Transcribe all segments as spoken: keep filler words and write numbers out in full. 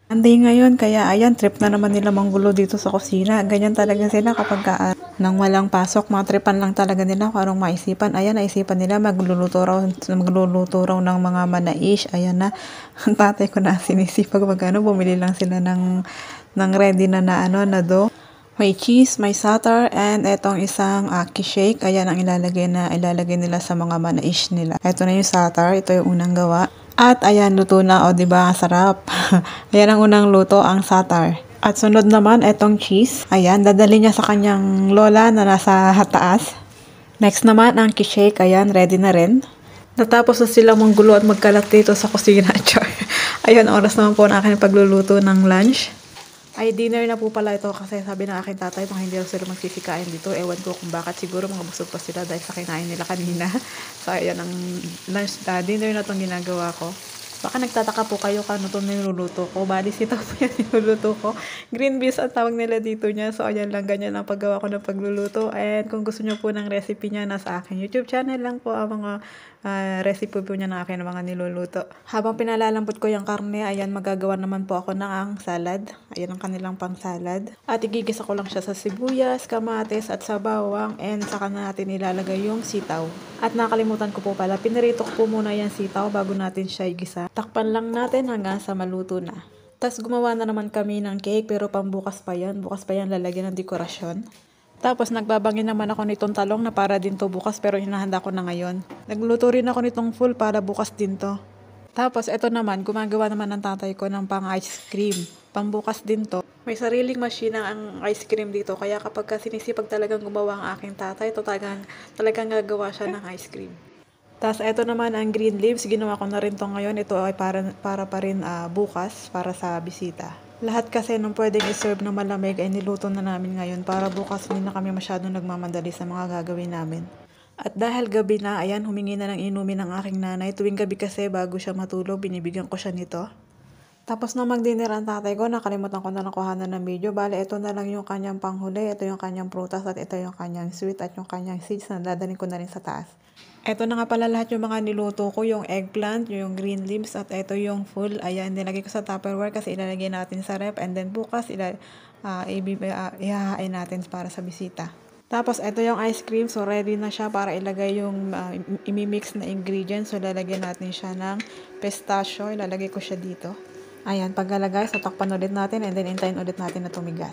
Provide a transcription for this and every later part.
Monday ngayon, kaya ayan, trip na naman nila manggulo dito sa kusina. Ganyan talaga sila kapag ka, ah, nang walang pasok, mga tripan lang talaga nila kung anong maisipan. Ayan, naisipan nila magluluto raw, magluluto raw ng mga manaish. Ayan na, ang tatay ko na sinisipag mag ano, bumili lang sila ng, ng ready na na ano, na dough. May cheese, may satar, and etong isang aki shake. Ayan ang ilalagay na ilalagay nila sa mga manaish nila. Ito na yung satar, ito yung unang gawa. At ayan, luto na, o diba, sarap. Ayan ang unang luto, ang satar. At sunod naman, etong cheese. Ayan, dadali niya sa kanyang lola na nasa taas. Next naman, ang kishake. Ayan, ready na rin. Natapos na sila manggulo at magkalat dito sa kusina. Ayan, oras naman po na akin pagluluto ng lunch. Ay, dinner na po pala ito kasi sabi ng aking tatay, mga hindi sila magsisikain dito. Ewan ko kung bakit, siguro mga busog pa sila dahil sa kinain nila kanina. So, ayan ang lunch, uh, dinner na itong ginagawa ko. Baka nagtataka po kayo kung ano itong niluluto ko. Bali, sitaw po yan niluluto ko. Green beans ang tawag nila dito niya. So, ayan lang, ganyan ang paggawa ko ng pagluluto. And kung gusto nyo po ng recipe niya, nasa aking YouTube channel lang po ang mga uh, recipe po niya ng aking mga niluluto. Habang pinalalambot ko yung karne, ayan, magagawa naman po ako ng ang salad. Ayan ang kanilang pang salad. At igigisa ko lang siya sa sibuyas, kamatis, at sa bawang. And saka na natin ilalagay yung sitaw. At nakalimutan ko po pala, pinirito ko po muna yung sitaw bago natin siya igisa. Takpan lang natin hanggang sa maluto na. Tapos gumawa na naman kami ng cake pero pambukas pa yan. Bukas pa yan lalagyan ng dekorasyon. Tapos nagbabangin naman ako nitong talong na para din to bukas pero hinahanda ko na ngayon. Nagluto rin ako nitong full para bukas din to. Tapos ito naman, gumagawa naman ng tatay ko ng pang ice cream. Pambukas din to. May sariling machine ang ice cream dito. Kaya kapag sinisipag talagang gumawa ang aking tatay, ito talagang, talagang gagawa siya ng ice cream. Tapos ito naman ang green leaves, ginawa ko na rin to ngayon. Ito ay para, para pa rin uh, bukas, para sa bisita. Lahat kasi nung pwedeng iserve na malamig ay niluto na namin ngayon para bukas hindi na kami masyadong nagmamadali sa mga gagawin namin. At dahil gabi na, ayan, humingi na ng inumin ng aking nanay. Tuwing gabi kasi bago siya matulog, binibigyan ko siya nito. Tapos na mag-dinner ang tatay ko, nakalimutan ko na nakuhanan ng video. Bale, ito na lang yung kanyang panghuli, ito yung kanyang prutas, at ito yung kanyang sweet, at yung kanyang seeds na dadalhin ko na rin sa taas. Ito na nga pala lahat yung mga niluto ko, yung eggplant, yung green leaves, at ito yung full. Ayan, nilagay ko sa Tupperware kasi ilalagay natin sa rep, and then bukas ila, uh, uh, ihahain natin para sa bisita. Tapos, ito yung ice cream. So, ready na siya para ilagay yung uh, imimix na ingredients. So, ilalagay natin siya ng pistachio. Ilalagay ko siya dito. Ayan, paglalagay, so takpan ulit natin and then intayin ulit natin na tumigas.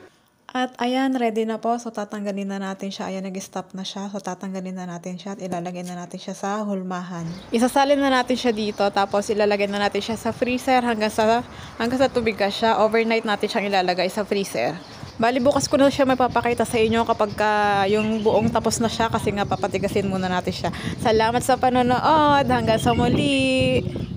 At ayan, ready na po. So, tatanggalin na natin siya. Ayan, nag-stop na siya. So, tatanggalin na natin siya at ilalagay na natin siya sa hulmahan. Isasalin na natin siya dito. Tapos, ilalagay na natin siya sa freezer hanggang sa, hanggang sa tumigas siya. Overnight natin siyang ilalagay sa freezer. Bali, bukas ko na siya mapapakita sa inyo kapag ka yung buong tapos na siya kasi nga papatigasin muna natin siya. Salamat sa panonood. Hanggang sa muli.